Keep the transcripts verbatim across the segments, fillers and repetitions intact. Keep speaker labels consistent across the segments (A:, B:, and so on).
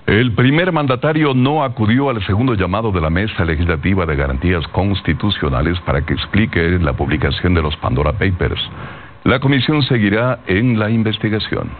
A: El primer mandatario no acudió al segundo llamado de la Mesa Legislativa de Garantías Constitucionales para que explique la publicación de los Pandora Papers. La comisión seguirá en la investigación.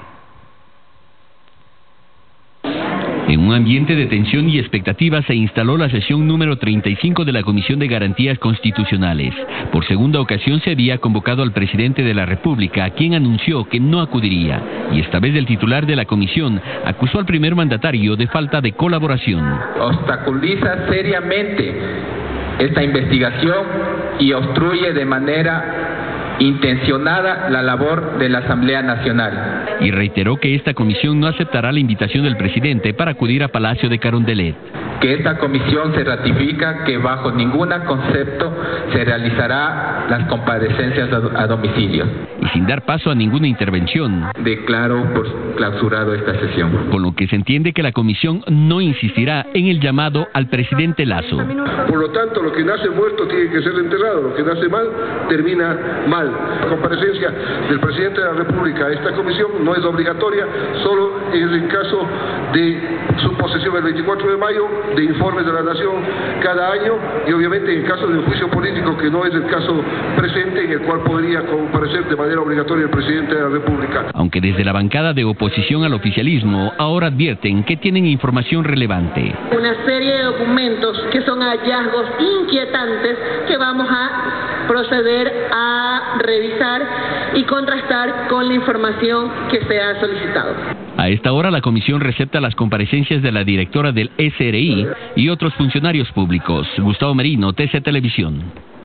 B: En un ambiente de tensión y expectativa se instaló la sesión número treinta y cinco de la Comisión de Garantías Constitucionales. Por segunda ocasión se había convocado al presidente de la República, quien anunció que no acudiría. Y esta vez el titular de la comisión acusó al primer mandatario de falta de colaboración.
C: Obstaculiza seriamente esta investigación y obstruye de manera intencionada la labor de la Asamblea Nacional.
B: Y reiteró que esta comisión no aceptará la invitación del presidente para acudir a Palacio de Carondelet.
C: Que esta comisión se ratifica que bajo ningún concepto se realizará las comparecencias a domicilio.
B: Y sin dar paso a ninguna intervención,
C: declaro por clausurado esta sesión.
B: Con lo que se entiende que la comisión no insistirá en el llamado al presidente Lasso.
D: Por lo tanto, lo que nace muerto tiene que ser enterrado, lo que nace mal termina mal. La comparecencia del presidente de la República a esta comisión no es obligatoria, solo es en caso de su posesión el veinticuatro de mayo, de informes de la Nación cada año y obviamente en caso de un juicio político que no es el caso presente, en el cual podría comparecer de manera obligatoria el presidente de la República.
B: Aunque desde la bancada de oposición al oficialismo ahora advierten que tienen información relevante.
E: Una serie de documentos que son hallazgos inquietantes que vamos a proceder a revisar y contrastar con la información que se ha solicitado.
B: A esta hora la comisión recepta las comparecencias de la directora del S R I y otros funcionarios públicos. Gustavo Merino, T C Televisión.